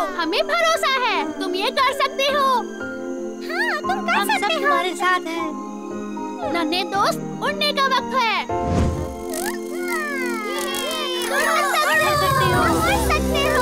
हमें भरोसा है, तुम ये कर सकते हो। हाँ, तुम कर सकते हो। तुम्हारे साथ है। नन्हे दोस्त, उड़ने का वक्त है। तुम कर सकते हो।